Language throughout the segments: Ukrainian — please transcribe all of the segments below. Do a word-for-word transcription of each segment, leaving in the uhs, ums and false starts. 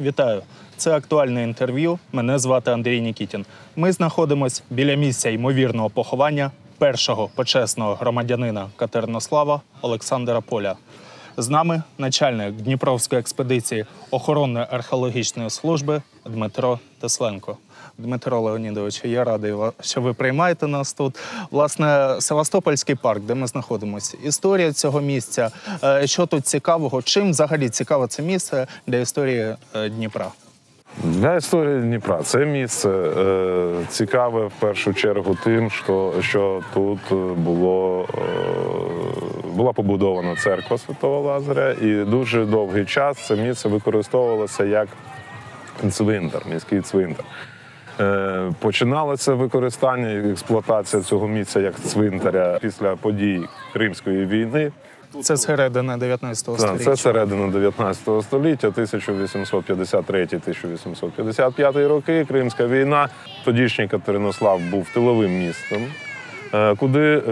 Вітаю! Це актуальне інтерв'ю. Мене звати Андрій Нікітін. Ми знаходимося біля місця ймовірного поховання першого почесного громадянина Катеринослава Олександра Поля. З нами начальник Дніпровської експедиції охоронної археологічної служби Дмитро Тесленко. Дмитро Леонідович, я радий, що ви приймаєте нас тут. Власне, Севастопольський парк, де ми знаходимося. Історія цього місця, що тут цікавого, чим взагалі цікаве це місце для історії Дніпра? Для історії Дніпра це місце е, цікаве в першу чергу тим, що, що тут було, е, була побудована церква Святого Лазаря, і дуже довгий час це місце використовувалося як цвинтар, міський цвинтар. Е, починалося використання і експлуатація цього місця як цвинтаря після подій Кримської війни. Це середина дев'ятнадцятого століття. Це середина дев'ятнадцятого століття, тисяча вісімсот п'ятдесят третій - тисяча вісімсот п'ятдесят п'ятий роки, Кримська війна. Тодішній Катеринослав був тиловим містом, куди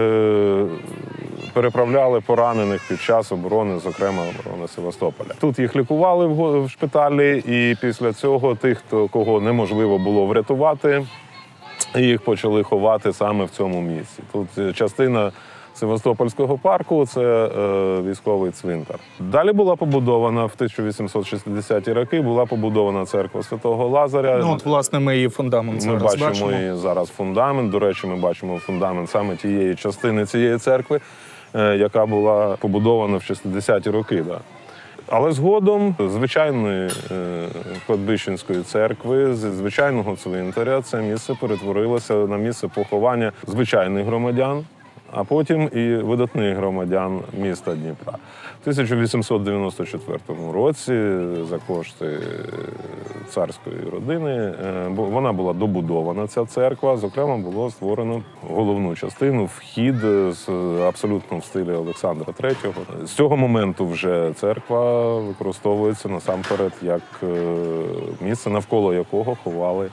переправляли поранених під час оборони, зокрема оборони Севастополя. Тут їх лікували в шпиталі, і після цього тих, кого неможливо було врятувати, їх почали ховати саме в цьому місці. Тут частина Севастопольського парку – це е, військовий цвинтар. Далі була побудована, в тисяча вісімсот шістдесяті роки, була побудована церква Святого Лазаря. Ну, от, власне, ми її фундамент ми зараз бачимо. Ми бачимо її зараз фундамент. До речі, ми бачимо фундамент саме тієї частини цієї церкви, е, яка була побудована в шістдесяті роки. Да. Але згодом звичайної е, кладбищенської церкви, з звичайного цвинтаря, це місце перетворилося на місце поховання звичайних громадян, а потім і видатних громадян міста Дніпра. В тисяча вісімсот дев'яносто четвертому році за кошти царської родини вона була добудована, ця церква. Зокрема, було створено головну частину, вхід з абсолютно в стилі Олександра третього. З цього моменту вже церква використовується насамперед як місце, навколо якого ховали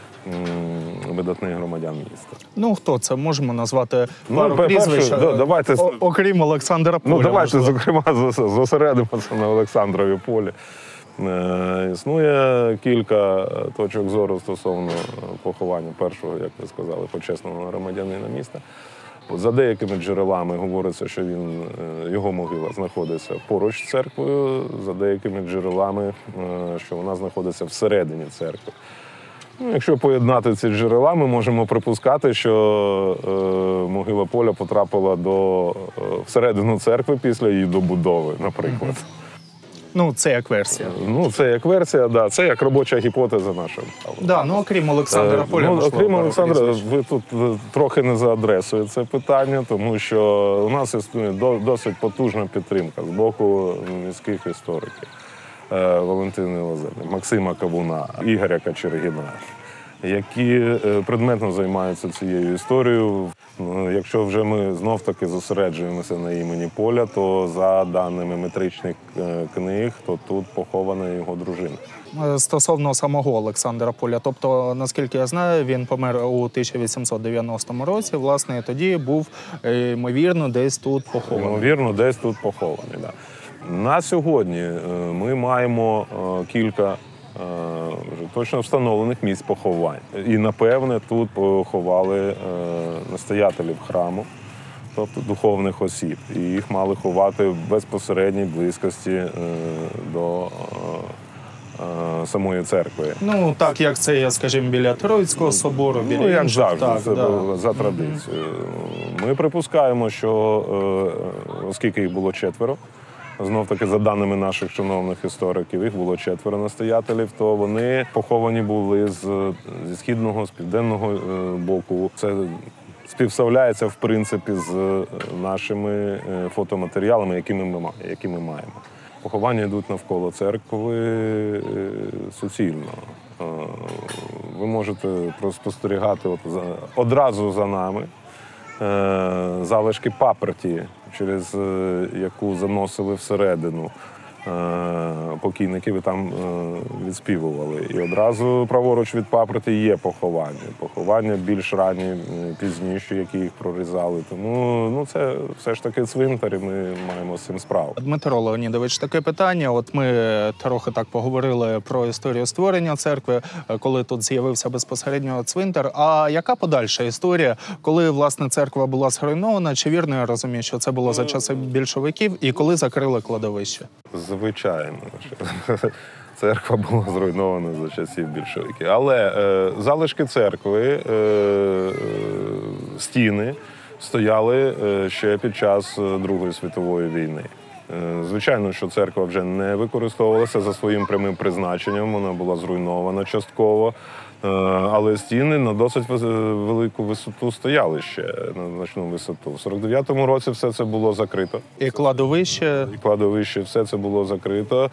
видатних громадян міста. Ну, хто це? Можемо назвати пару ну, прізвищ, да, давайте, о, окрім Олександра Поля. Ну, давайте, можливо. зокрема, зосередимося на Олександрові Полі. Е, існує кілька точок зору стосовно поховання першого, як ви сказали, почесного громадянина міста. За деякими джерелами говориться, що він, його могила знаходиться поруч з церквою, за деякими джерелами, що вона знаходиться всередині церкви. Ну, якщо поєднати ці джерела, ми можемо припускати, що е, могила Поля потрапила до, е, всередину церкви після її добудови, наприклад. Ну, це як версія. Ну, це як версія, да, це як робоча гіпотеза наша. Да, ну, окрім Олександра Поля, е, ну, можливо, окрім пару Олександра, прізвищ. ви тут трохи не за адресою це питання, тому що у нас існує досить потужна підтримка з боку міських істориків. Валентини Лазарни, Максима Кавуна, Ігоря Кочергіна, які предметно займаються цією історією. Якщо вже ми знов-таки зосереджуємося на імені Поля, то за даними метричних книг, то тут похована його дружина. Стосовно самого Олександра Поля, тобто, наскільки я знаю, він помер у тисяча вісімсот дев'яностому році, власне, і тоді був, ймовірно, десь тут похований. Ймовірно, десь тут похований, так. На сьогодні ми маємо кілька вже точно встановлених місць поховань. І, напевне, тут поховали настоятелів храму, тобто духовних осіб. І їх мали ховати в безпосередній близькості до самої церкви. Ну, так, як це є, скажімо, біля Троїцького собору, біля ну, як інших. завжди, Так, це да. за традицією. Ми припускаємо, що, оскільки їх було четверо, знов-таки, за даними наших шановних істориків, їх було четверо настоятелів, то вони поховані були з, зі східного, з південного боку. Це співставляється, в принципі, з нашими фотоматеріалами, які ми, які ми маємо. Поховання йдуть навколо церкви суцільно. Ви можете спостерігати от одразу за нами залишки паперті, через яку заносили всередину покійників і там відспівували. І одразу праворуч від папороті є поховання. Поховання більш ранні, пізніші, які їх прорізали. Тому ну, це все ж таки цвинтар, і ми маємо з цим справу. Дмитро Леонідович, таке питання. От ми трохи так поговорили про історію створення церкви, коли тут з'явився безпосередньо цвинтар. А яка подальша історія, коли, власне, церква була зруйнована? Чи вірно я розумію, що це було за часи більшовиків і коли закрили кладовище? Звичайно, що церква була зруйнована за часів більшовиків. Але е, залишки церкви, е, стіни стояли е, ще під час Другої світової війни. Е, звичайно, що церква вже не використовувалася за своїм прямим призначенням, вона була зруйнована частково. Але стіни на досить велику висоту стояли ще, на значну висоту. В сорок дев'ятому році все це було закрито. І кладовище? І кладовище, все це було закрито.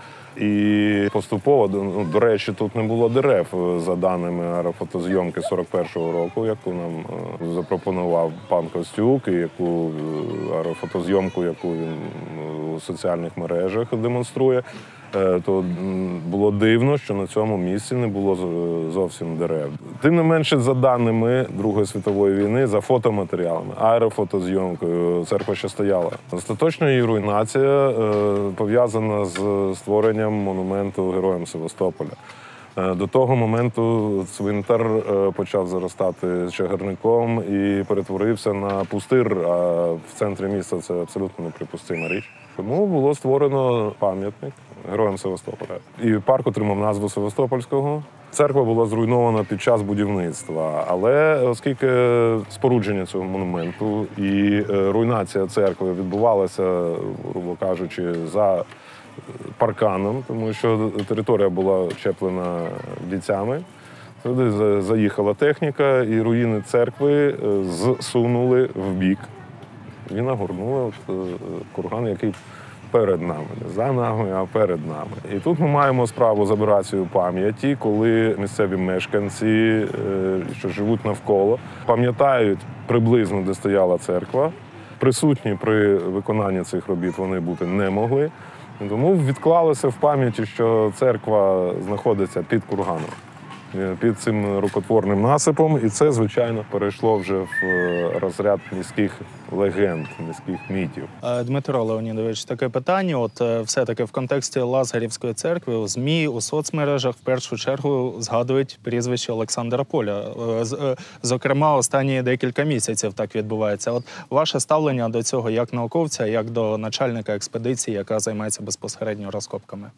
І поступово, ну, до речі, тут не було дерев, за даними аерофотозйомки сорок першого року, яку нам запропонував пан Костюк, і яку аерофотозйомку, яку він у соціальних мережах демонструє. То було дивно, що на цьому місці не було зовсім дерев. Тим не менше, за даними Другої світової війни, за фотоматеріалами, аерофотозйомкою, церква ще стояла. Остаточна її руйнація пов'язана з створенням монументу Героям Севастополя. До того моменту цвинтар почав заростати чагарником і перетворився на пустир, а в центрі міста це абсолютно неприпустима річ. Тому було створено пам'ятник Героям Севастополя. І парк отримав назву Севастопольського. Церква була зруйнована під час будівництва, але оскільки спорудження цього монументу і руйнація церкви відбувалася, грубо кажучи, за парканом, тому що територія була чеплена бійцями. Туди заїхала техніка, і руїни церкви зсунули в бік. І нагорнули курган, який перед нами. Не за нами, а перед нами. І тут ми маємо справу з аберацією пам'яті, коли місцеві мешканці, що живуть навколо, пам'ятають приблизно, де стояла церква. Присутні при виконанні цих робіт вони бути не могли. Тому відклалося в пам'яті, що церква знаходиться під курганом, під цим рукотворним насипом. І це, звичайно, перейшло вже в розряд міських легенд, міських мітів. Дмитро Леонідович, таке питання. От все-таки в контексті Лазарівської церкви у ЗМІ, у соцмережах в першу чергу згадують прізвище Олександра Поля. Зокрема, останні декілька місяців так відбувається. От ваше ставлення до цього як науковця, як до начальника експедиції, яка займається безпосередньо розкопками?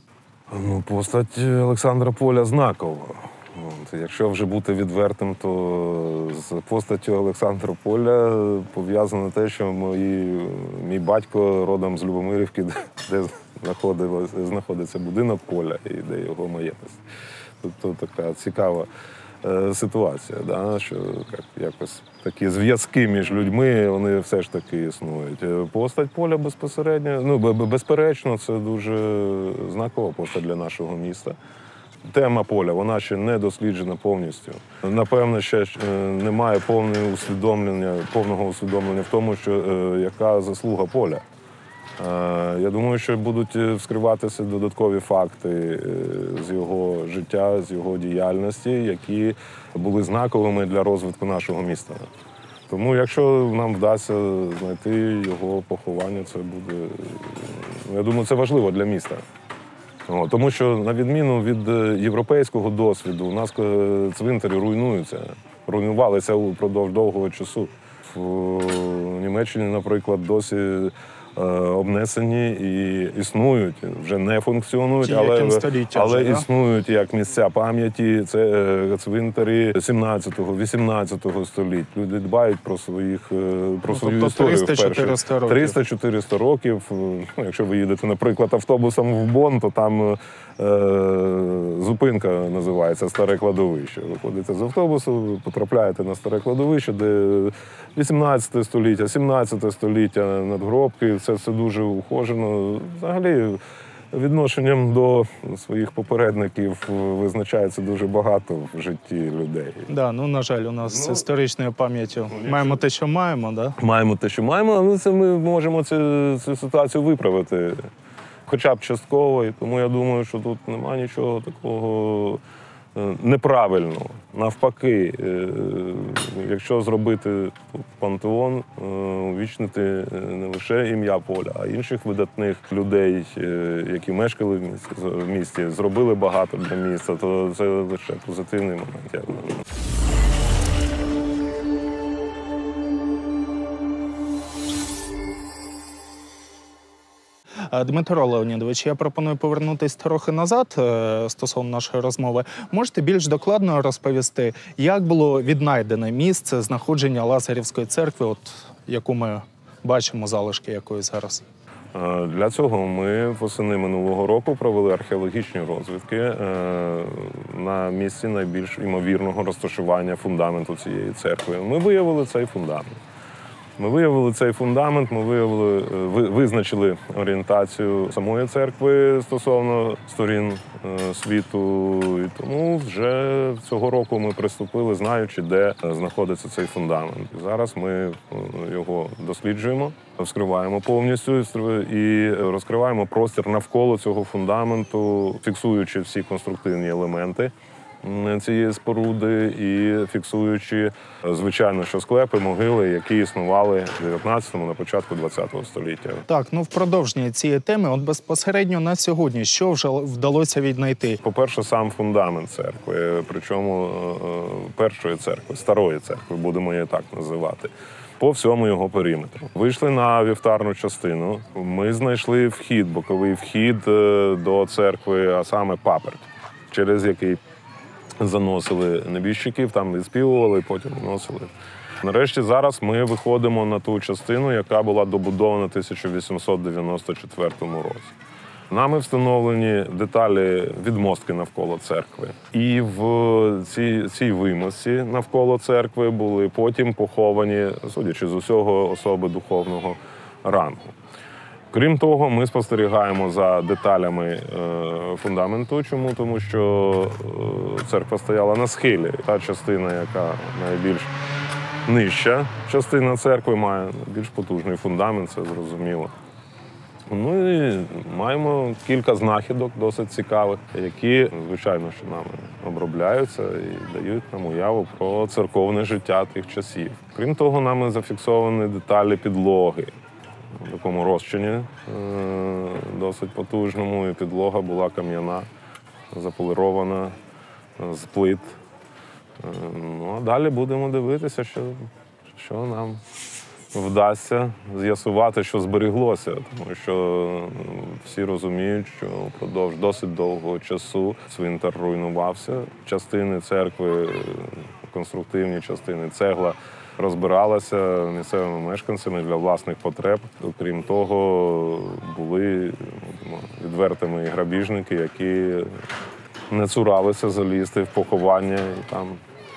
Ну, постать Олександра Поля знакова. От, якщо вже бути відвертим, то з постаттю Олександра Поля пов'язано те, що мої, мій батько родом з Любомирівки, де знаходиться будинок Поля і де його маєтність. Тобто така цікава е, ситуація, да, що як, якось такі зв'язки між людьми, вони все ж таки існують. Постать Поля безпосередньо, ну, безперечно, це дуже знакова постать для нашого міста. Тема Поля, вона ще не досліджена повністю. Напевно, ще немає повного усвідомлення, повного усвідомлення в тому, що е, яка заслуга Поля. Е, я думаю, що будуть вскриватися додаткові факти е, з його життя, з його діяльності, які були знаковими для розвитку нашого міста. Тому, якщо нам вдасться знайти його поховання, це буде, я думаю, це важливо для міста. О, тому що, на відміну від європейського досвіду, у нас цвинтарі руйнуються, руйнувалися упродовж довгого часу. В Німеччині, наприклад, досі обнесені і існують, вже не функціонують, але, але вже, існують як місця пам'яті. Це цвинтарі сімнадцятого-вісімнадцятого століть. Люди дбають про своїх про свою тобто історію. триста-чотириста років. триста-чотириста років. Ну, якщо ви їдете, наприклад, автобусом в Бонн, то там е, зупинка називається Старе кладовище. Виходите з автобусу, потрапляєте на Старе кладовище, де вісімнадцяте століття, сімнадцяте століття, надгробки. Це все дуже ухожено. Взагалі, відношенням до своїх попередників визначається дуже багато в житті людей. Да, ну, на жаль, у нас з Ну, історичною пам'яттю маємо те, що маємо, да? Маємо те, що маємо, але це ми можемо цю, цю ситуацію виправити. хоча б частково. І тому я думаю, що тут немає нічого такого неправильного. Навпаки, якщо зробити тут пантеон, увічнити не лише ім'я Поля, а інших видатних людей, які мешкали в місті, в місті, зробили багато для міста, то це лише позитивний момент, я думаю. Дмитро Леонідович, я пропоную повернутися трохи назад стосовно нашої розмови. Можете більш докладно розповісти, як було віднайдене місце знаходження Лазарівської церкви, от, яку ми бачимо, залишки якої зараз? Для цього ми восени минулого року провели археологічні розвідки на місці найбільш ймовірного розташування фундаменту цієї церкви. Ми виявили цей фундамент. Ми виявили цей фундамент, ми виявили, визначили орієнтацію самої церкви стосовно сторін світу. І тому вже цього року ми приступили, знаючи, де знаходиться цей фундамент. І зараз ми його досліджуємо, розкриваємо повністю і розкриваємо простір навколо цього фундаменту, фіксуючи всі конструктивні елементи цієї споруди і фіксуючи, звичайно, що склепи, могили, які існували в дев'ятнадцятому, на початку двадцятого століття. Так, ну в продовження цієї теми, от безпосередньо на сьогодні, що вже вдалося віднайти? По-перше, сам фундамент церкви, причому першої церкви, старої церкви, будемо її так називати, по всьому його периметру. Вийшли на вівтарну частину, ми знайшли вхід, боковий вхід до церкви, а саме паперть, через який заносили небіжчиків, там відспівували, потім виносили. Нарешті зараз ми виходимо на ту частину, яка була добудована в тисяча вісімсот дев'яносто четвертому році. Нами встановлені деталі відмостки навколо церкви. І в цій, цій вимостці навколо церкви були потім поховані, судячи з усього, особи духовного рангу. Крім того, ми спостерігаємо за деталями фундаменту. Чому? Тому що церква стояла на схилі. Та частина, яка найбільш нижча частина церкви, має більш потужний фундамент, це зрозуміло. Ну і маємо кілька знахідок досить цікавих, які, звичайно, що нами обробляються і дають нам уяву про церковне життя тих часів. Крім того, нами зафіксовані деталі підлоги. В такому розчині досить потужному, і підлога була кам'яна, заполірована з плит. Ну, а далі будемо дивитися, що, що нам вдасться з'ясувати, що зберіглося. Тому що всі розуміють, що впродовж досить довгого часу цвинтар руйнувався. Частини церкви, конструктивні частини, цегла, розбиралася місцевими мешканцями для власних потреб. Окрім того, були відвертими і грабіжники, які не цуралися залізти в поховання і там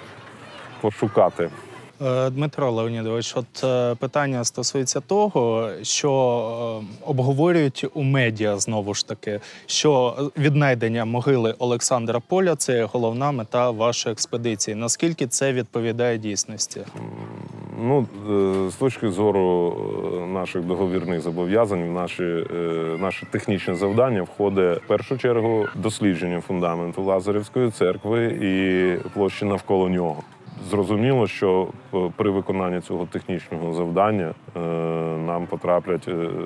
пошукати. Дмитро Леонідович, от питання стосується того, що обговорюють у медіа, знову ж таки, що віднайдення могили Олександра Поля – це головна мета вашої експедиції. Наскільки це відповідає дійсності? Ну, з точки зору наших договірних зобов'язань, в наші, наше технічне завдання входить в першу чергу дослідження фундаменту Лазарівської церкви і площі навколо нього. Зрозуміло, що при виконанні цього технічного завдання нам потраплять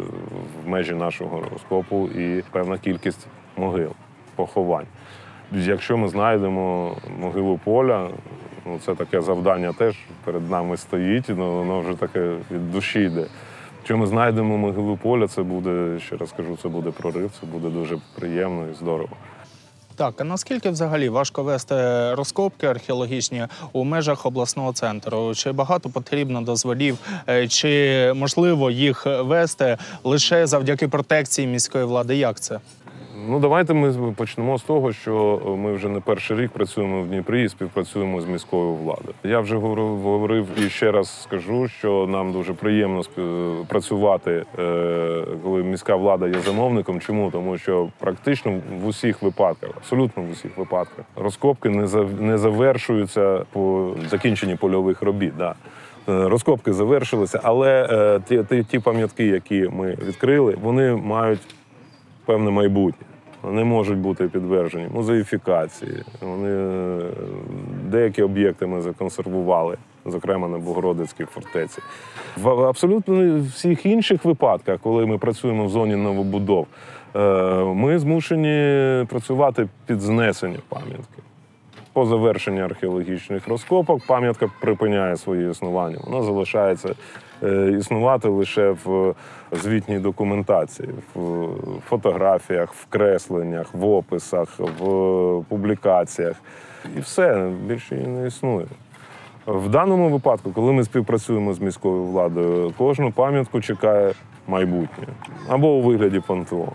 в межі нашого розкопу і певна кількість могил, поховань. Якщо ми знайдемо могилу Поля, ну, це таке завдання теж перед нами стоїть, ну, воно вже таке від душі йде. Якщо ми знайдемо могилу Поля, це буде, ще раз кажу, це буде прорив, це буде дуже приємно і здорово. Так, а наскільки взагалі важко вести розкопки археологічні у межах обласного центру? Чи багато потрібно дозволів, чи можливо їх вести лише завдяки протекції міської влади? Як це? Ну, давайте ми почнемо з того, що ми вже не перший рік працюємо в Дніпрі і співпрацюємо з міською владою. Я вже говорив, говорив і ще раз скажу, що нам дуже приємно працювати, коли міська влада є замовником. Чому? Тому що практично в усіх випадках, абсолютно в усіх випадках, розкопки не завершуються по закінченні польових робіт. Да. Розкопки завершилися, але ті, ті, ті пам'ятки, які ми відкрили, вони мають певне майбутнє. Вони можуть бути підтверджені музеїфікації. Вони, деякі об'єкти ми законсервували, зокрема на Богородицькій фортеці. В абсолютно всіх інших випадках, коли ми працюємо в зоні новобудов, ми змушені працювати під знесення пам'ятки. По завершенні археологічних розкопок пам'ятка припиняє своє існування. Вона залишається існувати лише в звітній документації, в фотографіях, в кресленнях, в описах, в публікаціях. І все, більше її не існує. В даному випадку, коли ми співпрацюємо з міською владою, кожну пам'ятку чекає майбутнє. Або у вигляді пантеону,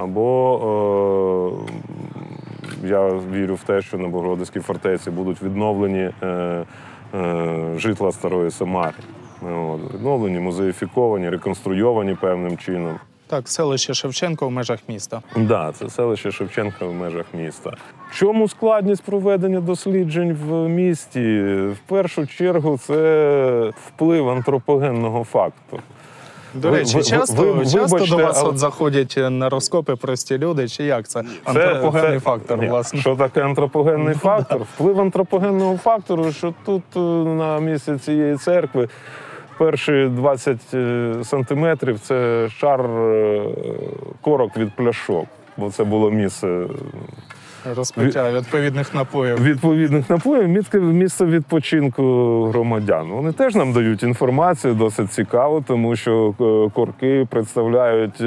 або е, я вірю в те, що на Богородицькій фортеці будуть відновлені е, е, житла Старої Самари. От, відновлені, музеїфіковані, реконструйовані певним чином. Так, селище Шевченко в межах міста. Так, да, це селище Шевченка в межах міста. В чому складність проведення досліджень в місті? В першу чергу це вплив антропогенного фактору. До речі, ви, часто, ви, ви, часто вибачте, до вас але... от заходять на розкопи прості люди, чи як це? Антропогенний це, фактор, ні, власне. Що таке антропогенний фактор? Вплив антропогенного фактору, що тут на місці цієї церкви перші двадцять сантиметрів – це шар корок від пляшок, бо це було місце розпиття відповідних напоїв. Відповідних напоїв, місце відпочинку громадян. Вони теж нам дають інформацію, досить цікаво, тому що корки представляють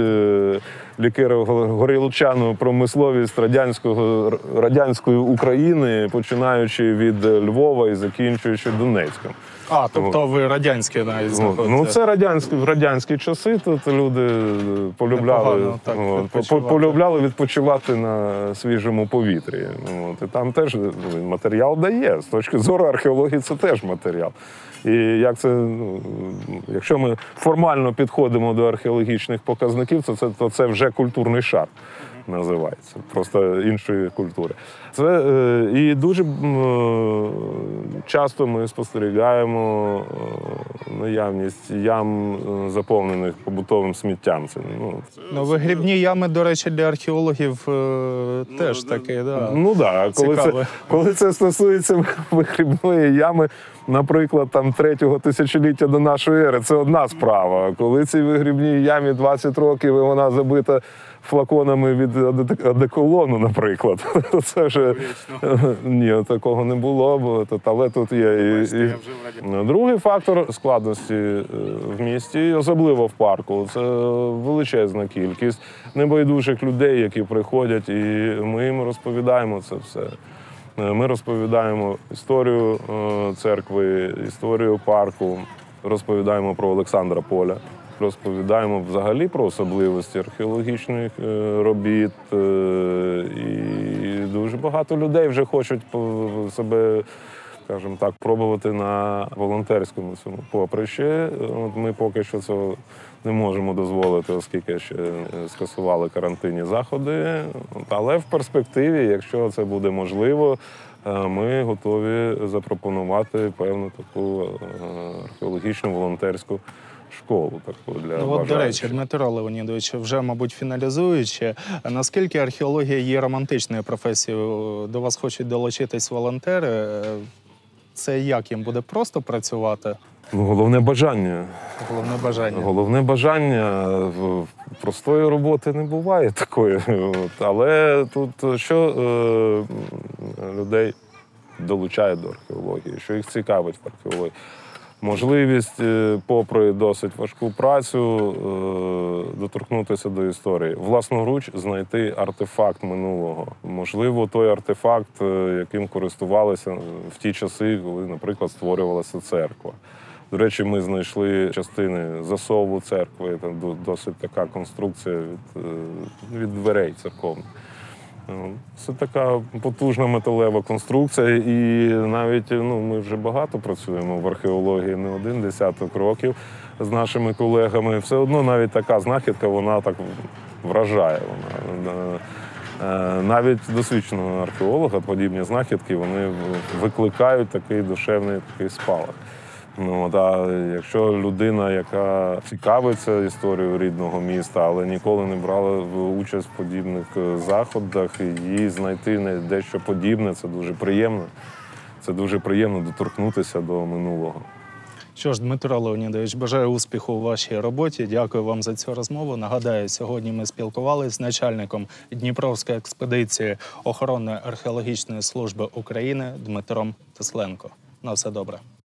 лікеро-горілчану промисловість радянського, радянської України, починаючи від Львова і закінчуючи Донецьком. А, тобто ви радянські навіть знаходите? Ну, це радянські, в радянські часи, тут люди полюбляли, Непогано, так, от, відпочивати. полюбляли відпочивати на свіжому повітрі. От, і там теж матеріал дає. З точки зору археології це теж матеріал. І як це, ну, якщо ми формально підходимо до археологічних показників, то це, то це вже культурний шар називається, просто іншої культури. Це е, і дуже е, часто ми спостерігаємо е, наявність ям, е, заповнених побутовим сміттям. Це, ну, ну, вигрібні ями, до речі, для археологів е, теж таке, да. Ну так, коли це, коли це стосується вигрібної ями, наприклад, там третього тисячоліття до нашої ери, це одна справа. Коли цій вигрібній ямі двадцять років і вона забита флаконами від одеколону, наприклад, це вже ні, такого не було, бо але тут є. І, і... Другий фактор складності в місті, особливо в парку, це величезна кількість небайдужих людей, які приходять, і ми їм розповідаємо це все. Ми розповідаємо історію церкви, історію парку, розповідаємо про Олександра Поля, розповідаємо взагалі про особливості археологічних робіт. І дуже багато людей вже хочуть себе, скажімо так, пробувати на волонтерському цьому поприщі. Ми поки що цього не можемо дозволити, оскільки ще скасували карантинні заходи. Але в перспективі, якщо це буде можливо, ми готові запропонувати певну таку археологічну волонтерську школу. Таку для ну, от, до речі, Дмитро Леонідович, вже, мабуть, фіналізуючи, наскільки археологія є романтичною професією? До вас хочуть долучитись волонтери. Це як їм буде просто працювати? Ну, головне бажання. Головне бажання. Головне бажання. Простої роботи не буває такої. Але тут що е, людей долучає до археології, що їх цікавить в археології? Можливість, попри досить важку працю, доторкнутися до історії. Власноруч знайти артефакт минулого. Можливо, той артефакт, яким користувалися в ті часи, коли, наприклад, створювалася церква. До речі, ми знайшли частини засову церкви, там досить така конструкція від, від дверей церковних. Це така потужна металева конструкція, і навіть ну, ми вже багато працюємо в археології, не один десяток років з нашими колегами. Все одно навіть така знахідка, вона так вражає. Вона, навіть досвідченого археолога подібні знахідки, вони викликають такий душевний такий спалах. Ну, от, а якщо людина, яка цікавиться історією рідного міста, але ніколи не брала в участь в подібних е, заходах, і їй знайти не дещо подібне, це дуже приємно. Це дуже приємно доторкнутися до минулого. Що ж, Дмитро Леонідович, бажаю успіху у вашій роботі. Дякую вам за цю розмову. Нагадаю, сьогодні ми спілкувалися з начальником Дніпровської експедиції охоронної археологічної служби України Дмитром Тесленко. На все добре.